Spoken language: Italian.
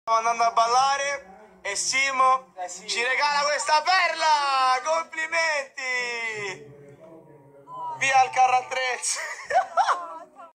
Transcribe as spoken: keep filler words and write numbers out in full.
andando a ballare e Simo eh sì. ci regala questa perla. Complimenti. Via il carro attrezzi.